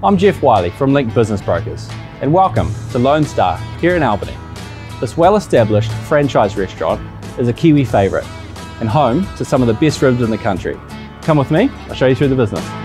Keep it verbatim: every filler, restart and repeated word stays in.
I'm Jeff Wiley from Link Business Brokers, and welcome to Lone Star here in Albany. This well-established franchise restaurant is a Kiwi favourite and home to some of the best ribs in the country. Come with me, I'll show you through the business.